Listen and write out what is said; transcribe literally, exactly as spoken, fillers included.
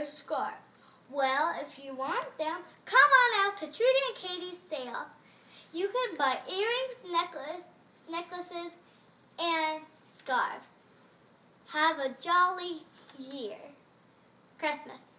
a scarf. Well, if you want them, come on out to Trudy and Katy's sale. You can buy earrings, necklace, necklaces, and scarves. Have a jolly year. Christmas.